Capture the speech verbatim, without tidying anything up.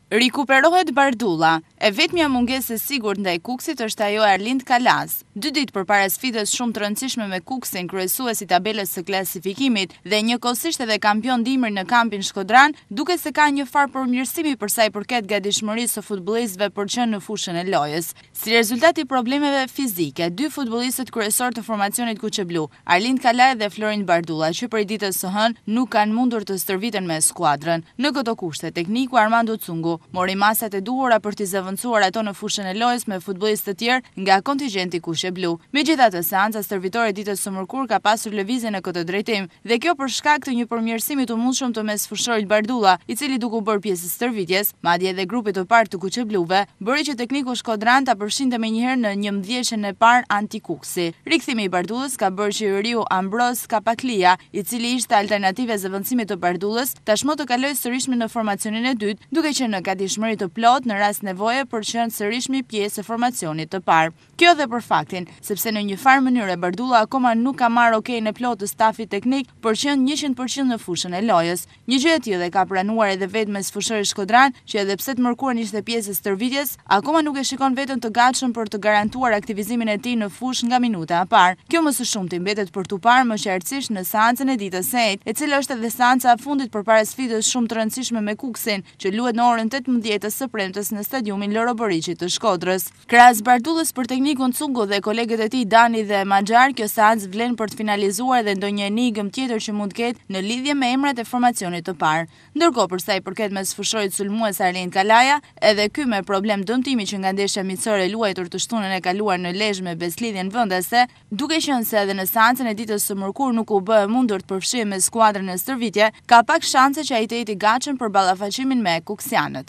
Rikuperohet Bardulla. E vetmja mungesë e sigurt ndaj Kuksit është ajo e Arlind Kalas. Dy ditë përpara sfidës shumë të rëndësishme me Kuksin, kryesuesi i tabelës së klasifikimit dhe njëkohësisht edhe kampion dimër në kampin Shkodran, duke se ka një farë përmirësimi për sa i përket gatishmërisë së futbollistëve për të qenë në fushën e lojës. Si rezultat i problemeve fizike, dy futbollistët kryesor të formacionit kuqeblu, Arlind Kalas dhe Florin Bardulla, që prej ditës së hënë nuk kanë mundur të stërviten me skuadrën. Në këto kushte, tekniku Armando Cungu mori masat e duhura për t'i zëvendësuar ato në fushën e lojës me futbollistë të tjerë nga kontingjenti kuqeblu. Megjithatë, seanca stërvitore ditës së mërkurë ka pasur lëvizje në këtë drejtim, dhe kjo për shkak të një përmirësimi të mundshëm të mesfushërit Bardulla, i cili duke u bërë pjesë e stërvitjes, madje edhe grupit të parë të kuqebluve, bëri që tekniku Shkodran ta përfshinte menjëherë në njëmbëdhjetën e parë anti-Kuksi. Rikthimi i Bardullës ka bërë që Yuriu Ambros Kapaklia, i cili ishte alternativë e zëvendësimit të Bardullës, tashmë të kalojë sërish në formacionin e dytë, duke qenë në gatishmëri të plot në rast nevoje për të qenë sërish pjesë e formacionit të parë. Kjo dhe për faktin, sepse në një farë mënyrë Bardulla akoma nuk ka marrë okein e plot të stafit teknik për të qenë njëqind përqind në fushën e lojës. Një gjë e tillë ka pranuar edhe vetë mesfushëri Shkodran, që edhe pse të mërkurën ishte pjesë e stërvitjes, akoma nuk e shikon veten të gatshëm për të garantuar aktivizimin e tij në fushë nga minuta e parë. Kjo më së shumti mbetet për tu parë më qartësisht në seancën e ditës së ejtë, e cila është edhe seanca e fundit përpara sfidës shumë të rëndësishme me Kuksin, që luhet në orën tetëmbëdhjetë së premtes në stadiumin Loro Boriçi të Shkodrës. Krahas Bardullës për teknikun Cungu dhe kolegët e tij Dani dhe Maxhar, kjo seancë vlen për të finalizuar dhe ndonjë enigmë tjetër që mund të ketë në lidhje me emrat e formacionit të parë. Ndërkohë, për sa i përket mesfushorit sulmues Arlind Kalaja, edhe ky me problem dëmtimi që nga ndeshja miqësore e luajtur të shtunën e kaluar në Lezhë me beslidhjen vendase, duke qenë se edhe në seancën e ditës së mërkurë nuk u bë mundur të përfshihet me skuadrën e stërvitje, ka pak shanse që ai të jetë i gatshëm për ballafaqimin me kuksianët.